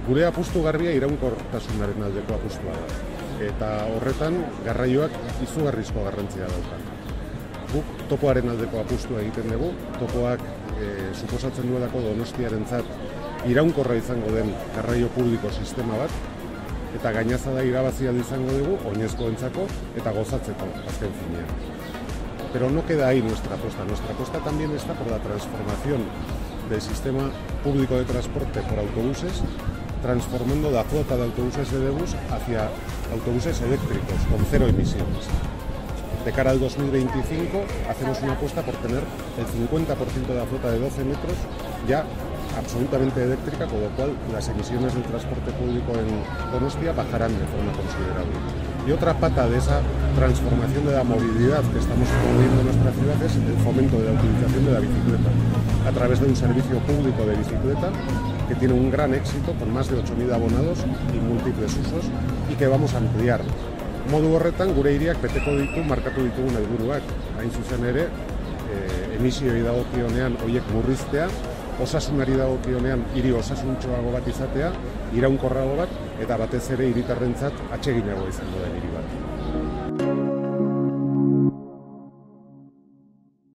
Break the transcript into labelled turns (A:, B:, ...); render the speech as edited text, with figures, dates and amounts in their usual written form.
A: Gure apustu garbia iraunkortasunaren aldeko apustua da. Eta horretan garraioak izugarrizko garrantzia dauka. Guk topoaren aldeko apustua egiten dugu, topoak suposatzen duelako Donostiarentzat iraunkorra izango den garraio publiko sistema bat, eta gainazada irabazia izango dugu oinezkoentzako eta gozatzeko azken finean. Pero no queda ahí nuestra apuesta. Nuestra apuesta también está por la transformación del sistema público de transporte por autobuses, transformando la flota de autobuses de bus hacia autobuses eléctricos con cero emisiones. De cara al 2025 hacemos una apuesta por tener el 50% de la flota de 12 metros ya absolutamente eléctrica, con lo cual las emisiones del transporte público en Donostia bajarán de forma considerable. Y otra pata de esa transformación de la movilidad que estamos promoviendo en nuestra ciudad es el fomento de la utilización de la bicicleta, a través de un servicio público de bicicleta que tiene un gran éxito, con más de 8.000 abonados y múltiples usos, y que vamos a ampliar. Modu horretan, gure hiriak beteko ditu, markatu ditugun helburuak. Hain zuzen ere, emisioei dagokionean horiek murriztea, osasunari dagokionean hiri osasuntsuago bat izatea, iraunkorrago bat, eta batez ere hiritarrentzat atseginago izango den hiri bat.